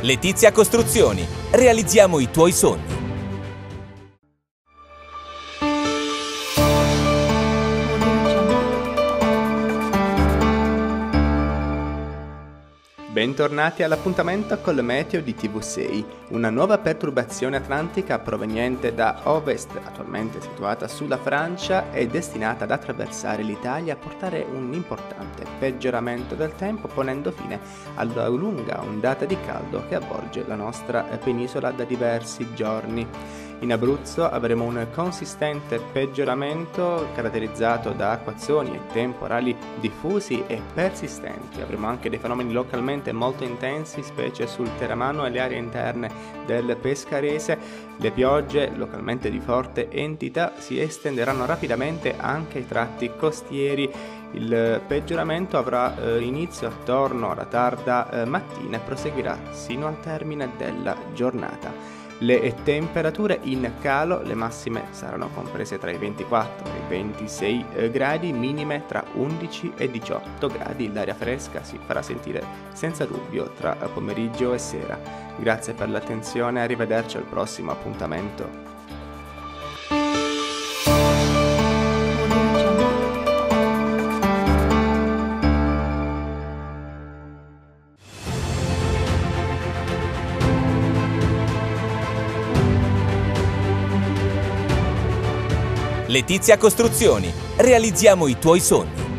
Letizia Costruzioni. Realizziamo i tuoi sogni. Bentornati all'appuntamento col meteo di TV6. Una nuova perturbazione atlantica proveniente da ovest, attualmente situata sulla Francia, è destinata ad attraversare l'Italia e a portare un importante peggioramento del tempo, ponendo fine alla lunga ondata di caldo che avvolge la nostra penisola da diversi giorni. In Abruzzo avremo un consistente peggioramento caratterizzato da acquazzoni e temporali diffusi e persistenti. Avremo anche dei fenomeni localmente molto intensi, specie sul Teramano e le aree interne del Pescarese. Le piogge, localmente di forte entità, si estenderanno rapidamente anche ai tratti costieri. Il peggioramento avrà inizio attorno alla tarda mattina e proseguirà sino al termine della giornata. Le temperature in calo, le massime saranno comprese tra i 24 e i 26 gradi, minime tra 11 e 18 gradi. L'aria fresca si farà sentire senza dubbio tra pomeriggio e sera. Grazie per l'attenzione, arrivederci al prossimo appuntamento. Letizia Costruzioni. Realizziamo i tuoi sogni.